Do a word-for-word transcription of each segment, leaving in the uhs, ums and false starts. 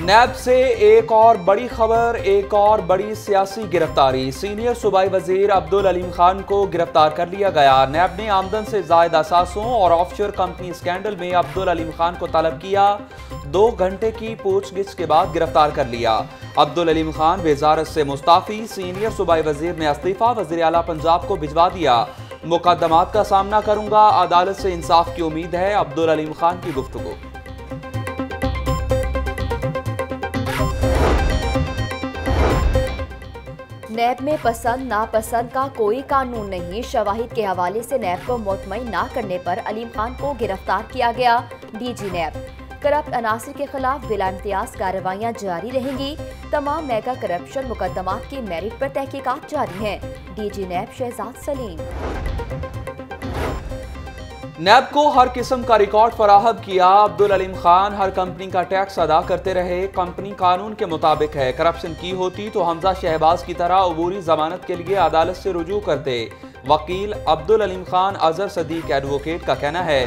नैब से एक और बड़ी खबर, एक और बड़ी सियासी गिरफ्तारी। सीनियर सूबाई वजीर अब्दुल अलीम खान को गिरफ्तार कर लिया गया। नैब ने आमदन से जायद असासों और ऑफशोर कंपनी स्कैंडल में अब्दुल अलीम खान को तलब किया। दो घंटे की पूछगिछ के बाद गिरफ्तार कर लिया। अब्दुल अलीम खान वजारत से मुस्ताफी, सीनियर सूबाई वजीर ने इस्तीफा वज़ीर आला पंजाब को भिजवा दिया। मुकदमात का सामना करूंगा, अदालत से इंसाफ की उम्मीद है, अब्दुल अलीम खान की गुफ्तगू। नैब में पसंद नापसंद का कोई कानून नहीं। शवाहिद के हवाले से नैब को मुतमईन ना करने पर अलीम खान को गिरफ्तार किया गया। डीजी नैब, करप्ट अनासिर के खिलाफ बिला इम्तियाज कार्रवाइयाँ जारी रहेंगी। तमाम मेगा करप्शन मुकदमात की मेरिट पर तहकीकात जारी हैं। DG NAB Shahzad Saleem. NAB को हर किस्म का रिकॉर्ड फराहम किया। अब्दुल अलीम खान हर कंपनी का टैक्स अदा करते रहे। कंपनी कानून के मुताबिक है। करप्शन की होती तो हमजा शहबाज की तरह अबूरी जमानत के लिए अदालत से रुजू करते। वकील अब्दुल अलीम खान अजहर सदीक एडवोकेट का कहना है।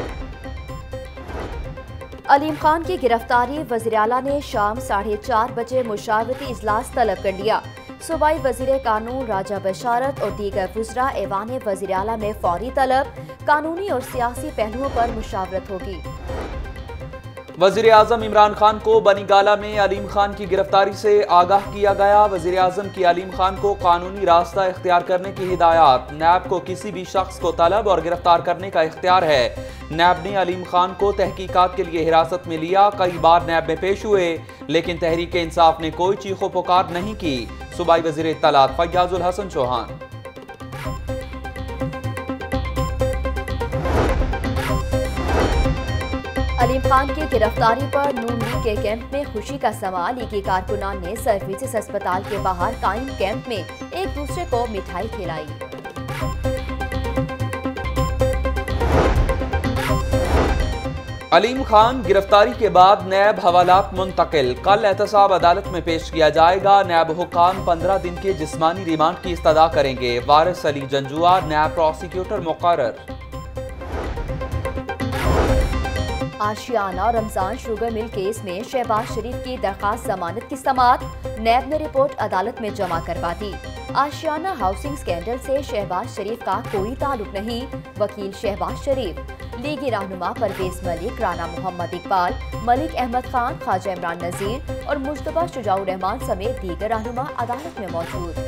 अलीम खान की गिरफ्तारी वज़ीर आला ने शाम साढ़े चार बजे मुशावरती इजलास तलब कर लिया। सूबाई वज़ीर कानून राजा बशारत और दीगर वुज़रा ऐवान वज़ीर आला में फौरी तलब। कानूनी और सियासी पहलुओं पर मुशावरत होगी। वज़ीर आज़म इमरान खान को बनीगाला में अलीम खान की गिरफ्तारी से आगाह किया गया। वज़ीर आज़म की अलीम खान को कानूनी रास्ता इख्तियार करने की हिदायत। नैब को किसी भी शख्स को तलब और गिरफ्तार करने का इख्तियार है। नैब ने अलीम खान को तहकीकात के लिए हिरासत में लिया। कई बार नैब में पेश हुए, लेकिन तहरीक इंसाफ ने कोई चीखो पुकार नहीं की। सूबाई वज़ीर इत्तलात फैयाजुल हसन चौहान। अलीम खान की गिरफ्तारी पर नून लीग के कैंप में खुशी का समा। लीगी कारकुनान ने सर्विसेज अस्पताल के बाहर कायम कैंप में एक दूसरे को मिठाई खिलाई। अलीम खान गिरफ्तारी के बाद नैब हवालात मुंतकिल। कल एहतसाब अदालत में पेश किया जाएगा। नैब हुकाम पंद्रह दिन के जिस्मानी रिमांड की इस्तदा करेंगे। वारिस अली जंजुआ नैब प्रोसिक्यूटर मुकर्रर। आशियाना और रमजान शुगर मिल केस में शहबाज शरीफ की दरखास्त जमानत की समाअत। नैब ने रिपोर्ट अदालत में जमा करवा दी। आशियाना हाउसिंग स्कैंडल से शहबाज शरीफ का कोई ताल्लुक नहीं। वकील शहबाज शरीफ, लीगी रहनुमा परवेज मलिक, राना मोहम्मद इकबाल, मलिक अहमद खान, ख्वाजा इमरान नजीर और मुश्तबा शुजाउर रहमान समेत दीगर रहनुमा अदालत में मौजूद।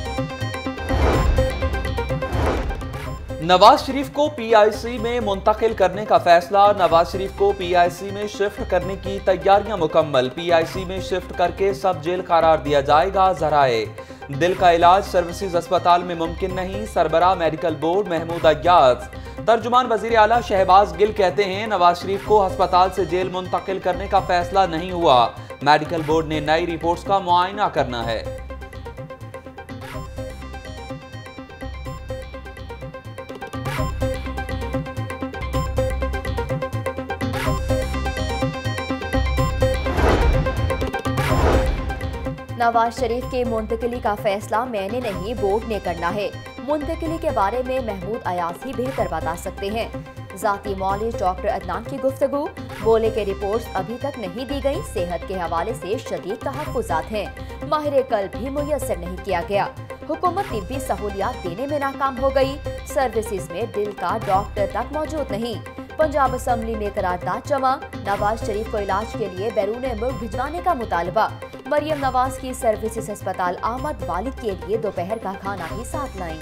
नवाज शरीफ को पीआईसी में मुंतकिल करने का फैसला। नवाज शरीफ को पीआईसी में शिफ्ट करने की तैयारियां मुकम्मल। पीआईसी में शिफ्ट करके सब जेल करार दिया जाएगा। जराए, दिल का इलाज सर्विसेज अस्पताल में मुमकिन नहीं। सरबराह मेडिकल बोर्ड महमूद अय्याज। तर्जुमान वजीर आला शहबाज गिल कहते हैं नवाज शरीफ को अस्पताल से जेल मुंतकिल करने का फैसला नहीं हुआ। मेडिकल बोर्ड ने नई रिपोर्ट्स का मुआयना करना है। नवाज शरीफ की मुंतकिली का फैसला मैंने नहीं, बोर्ड ने करना है। मुंतकिली के बारे में महमूद अयाज ही बेहतर बता सकते हैं। जाती मौलिक डॉक्टर अदनान की गुफ्तगू, बोले के रिपोर्ट्स अभी तक नहीं दी गई। सेहत के हवाले से शदीद तहफ़्फ़ुज़ात हैं। माहिर कल्ब भी मुयस्सर नहीं किया गया। हुकूमत तिब्बी सहूलियात देने में नाकाम हो गई। सर्विसेज में दिल का डॉक्टर तक मौजूद नहीं। पंजाब असम्बली में करारदाद जमा। नवाज शरीफ को इलाज के लिए बैरून मुल्क भिजवाने का मुतालबा। मरियम नवाज की सर्विसेज अस्पताल आमद, वालिद के लिए दोपहर का खाना भी साथ लाईं।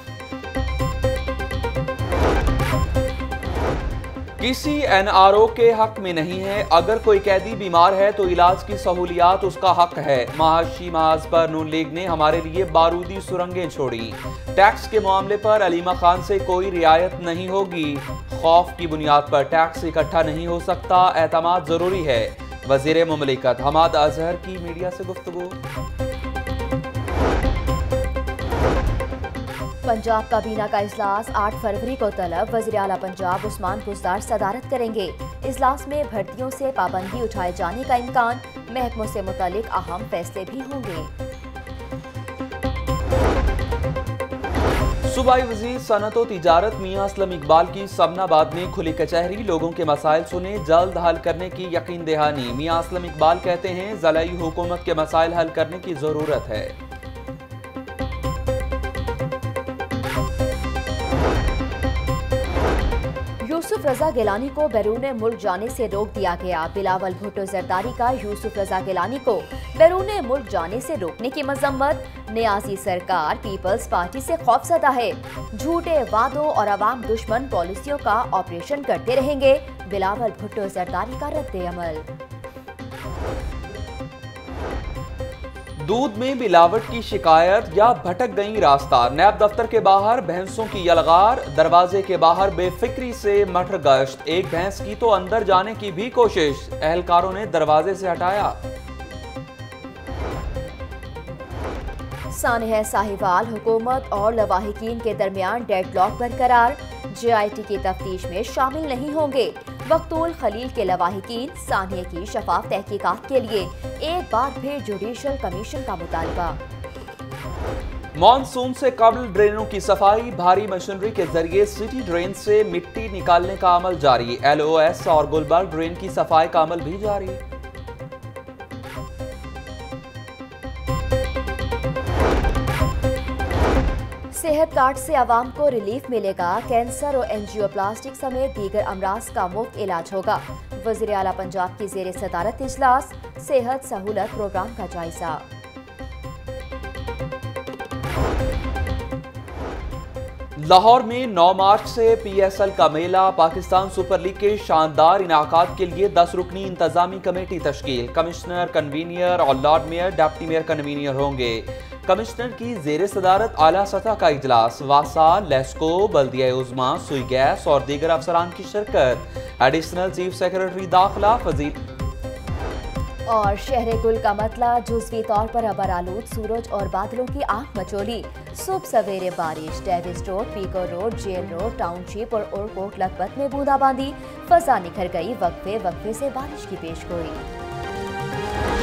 किसी एनआरओ के हक में नहीं है। अगर कोई कैदी बीमार है तो इलाज की सहूलियात उसका हक है। महाशी महाज पर नून लीग ने हमारे लिए बारूदी सुरंगें छोड़ी। टैक्स के मामले पर अलीमा खान से कोई रियायत नहीं होगी। खौफ की बुनियाद पर टैक्स इकट्ठा नहीं हो सकता। एतमाद जरूरी है। वजीर मुमलिकत हमाद अजहर की मीडिया से गुफ्तगू। पंजाब काबीना का इजलास आठ फरवरी को तलब। वज़ीर आला पंजाब उस्मान बुज़दार सदारत करेंगे। इजलास में भर्तियों से पाबंदी उठाए जाने का इम्कान। महकमों से मुतालिक अहम फैसले भी होंगे। सूबाई वजीर सनत व तिजारत मियां असलम इकबाल की सबनाबाद में खुली कचहरी, लोगों के मसाइल सुने, जल्द हल करने की यकीन दहानी। मियां असलम इकबाल कहते हैं ज़िलाई हुकूमत के मसाइल हल करने की जरूरत है। यूसुफ रजा गिलानी को बैरून मुल्क जाने से रोक दिया गया। बिलावल भुट्टो जरदारी का यूसुफ रजा गिलानी को बैरून मुल्क जाने से रोकने की मजम्मत। नियाजी सरकार पीपल्स पार्टी से खौफजदा है, झूठे वादों और अवाम दुश्मन पॉलिसियों का ऑपरेशन करते रहेंगे। बिलावल भुट्टो जरदारी का रद्द अमल। दूध में मिलावट की शिकायत या भटक गई रास्ता, नैब दफ्तर के बाहर भैंसों की यलगार, दरवाजे के बाहर बेफिक्री से मटर गश्त, एक भैंस की तो अंदर जाने की भी कोशिश, एहलकारों ने दरवाजे से हटाया। सानह साहिवाल, हुकूमत और लवाहिकीन के दरमियान डेडलॉक बरकरार, जे आई टी की तफ्तीश में शामिल नहीं होंगे। वक्तुल खलील के लवाहिकीन, सानह की शफाफ तहकीकात के लिए एक बार फिर जुडिशल कमीशन का मुतालबा। मानसून से कबल ड्रेनों की सफाई, भारी मशीनरी के जरिए सिटी ड्रेन से मिट्टी निकालने का अमल जारी। एल ओ एस और गुलबर्ग ड्रेन की सफाई का अमल भी जारी। सेहत कार्ड से आवाम को रिलीफ मिलेगा, कैंसर और एंजियोप्लास्टिक समेत दीगर अमराज का मुफ्त इलाज होगा। वज़ीर आला पंजाब की ज़ेर सदारत इजलास, सेहत सहूलत प्रोग्राम का जायजा। लाहौर में नौ मार्च से पी एस एल का मेला, पाकिस्तान सुपर लीग के शानदार इनाकात के लिए दस रुकनी इंतजामी कमेटी तश्कील, कमिश्नर, कन्वीनियर और lord mayor, deputy mayor convener होंगे। कमिश्नर की जेर सदारत आला सतह का इजलास, वासा, लेस्को, बल्दिया उज़्मा, सुई गैस और दीगर अफसरान की शिरकत। एडिशनल चीफ सेक्रेटरी दाखिला फजील और शहर गुल का मतला, जुज़वी तौर पर अबर आलूद सूरज और बादलों की आंख मचोली। सुबह सवेरे बारिश, Davis road, Peco road, jail road, township और ओरकोट लखपत में बूंदाबांदी, फजा निखर गई, वक्फे वक्फे से बारिश की पेशगोई।